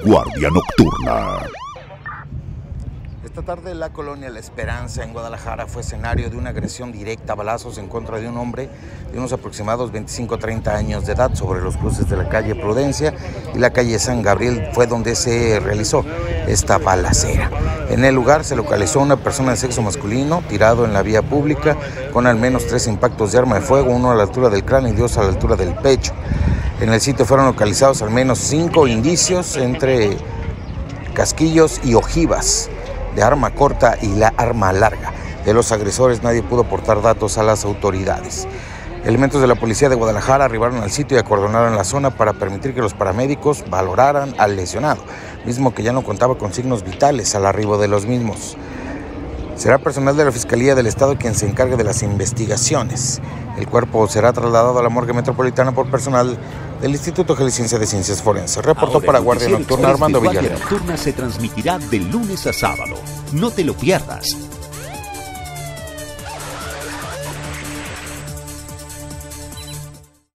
Guardia Nocturna. Esta tarde la colonia La Esperanza en Guadalajara fue escenario de una agresión directa a balazos en contra de un hombre de unos aproximados 25-30 años de edad sobre los cruces de la calle Prudencia y la calle San Gabriel. Fue donde se realizó esta balacera. En el lugar se localizó una persona de sexo masculino tirado en la vía pública con al menos 3 impactos de arma de fuego, uno a la altura del cráneo y 2 a la altura del pecho. En el sitio fueron localizados al menos 5 indicios entre casquillos y ojivas de arma corta y la arma larga. De los agresores nadie pudo aportar datos a las autoridades. Elementos de la policía de Guadalajara arribaron al sitio y acordonaron la zona para permitir que los paramédicos valoraran al lesionado, mismo que ya no contaba con signos vitales al arribo de los mismos. Será personal de la Fiscalía del Estado quien se encargue de las investigaciones. El cuerpo será trasladado a la morgue metropolitana por personal del Instituto Jalisciense de Ciencias Forenses. Reportó para Guardia Nocturna Armando Villarreal. Guardia Nocturna se transmitirá de lunes a sábado. No te lo pierdas.